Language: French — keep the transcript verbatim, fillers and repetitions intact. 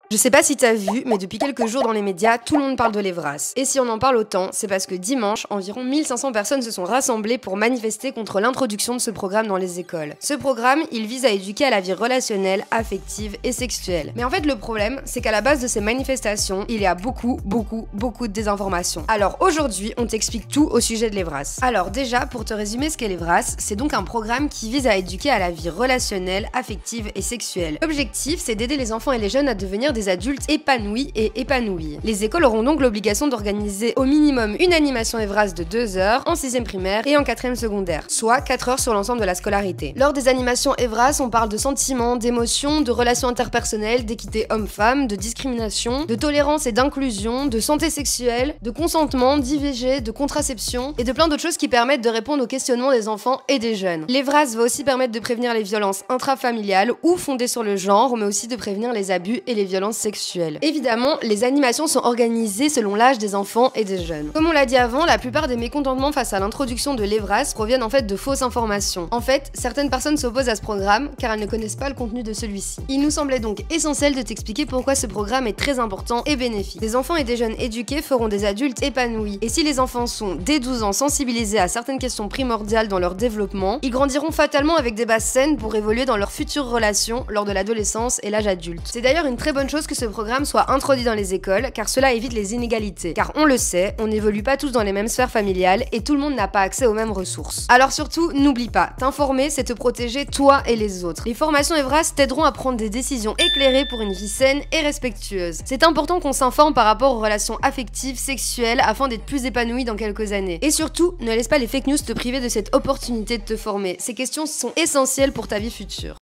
Je sais pas si t'as vu, mais depuis quelques jours dans les médias, tout le monde parle de l'Evras. Et si on en parle autant, c'est parce que dimanche, environ mille cinq cents personnes se sont rassemblées pour manifester contre l'introduction de ce programme dans les écoles. Ce programme, il vise à éduquer à la vie relationnelle, affective et sexuelle. Mais en fait, le problème, c'est qu'à la base de ces manifestations, il y a beaucoup, beaucoup, beaucoup de désinformation. Alors aujourd'hui, on t'explique tout au sujet de l'Evras. Alors déjà, pour te résumer ce qu'est l'Evras, c'est donc un programme qui vise à éduquer à la vie relationnelle, affective et sexuelle. L'objectif, c'est d'aider les enfants et les jeunes à devenir des adultes épanouis et épanouis. Les écoles auront donc l'obligation d'organiser au minimum une animation Evras de deux heures en sixième primaire et en quatrième secondaire, soit quatre heures sur l'ensemble de la scolarité. Lors des animations Evras, on parle de sentiments, d'émotions, de relations interpersonnelles, d'équité homme-femme, de discrimination, de tolérance et d'inclusion, de santé sexuelle, de consentement, d'I V G, de contraception et de plein d'autres choses qui permettent de répondre aux questionnements des enfants et des jeunes. L'Evras va aussi permettre de prévenir les violences intrafamiliales ou fondées sur le genre, mais aussi de prévenir les abus et les violences sexuelles. Évidemment, les animations sont organisées selon l'âge des enfants et des jeunes. Comme on l'a dit avant, la plupart des mécontentements face à l'introduction de l'Evras proviennent en fait de fausses informations. En fait, certaines personnes s'opposent à ce programme car elles ne connaissent pas le contenu de celui-ci. Il nous semblait donc essentiel de t'expliquer pourquoi ce programme est très important et bénéfique. Des enfants et des jeunes éduqués feront des adultes épanouis. Et si les enfants sont, dès douze ans, sensibilisés à certaines questions primordiales dans leur développement, ils grandiront fatalement avec des bases saines pour évoluer dans leurs futures relations lors de l'adolescence et l'âge adulte. C'est d'ailleurs une très bonne chose que ce programme soit introduit dans les écoles, car cela évite les inégalités. Car on le sait, on n'évolue pas tous dans les mêmes sphères familiales et tout le monde n'a pas accès aux mêmes ressources. Alors surtout, n'oublie pas, t'informer, c'est te protéger toi et les autres. Les formations Evras t'aideront à prendre des décisions éclairées pour une vie saine et respectueuse. C'est important qu'on s'informe par rapport aux relations affectives, sexuelles, afin d'être plus épanoui dans quelques années. Et surtout, ne laisse pas les fake news te priver de cette opportunité de te former. Ces questions sont essentielles pour ta vie future.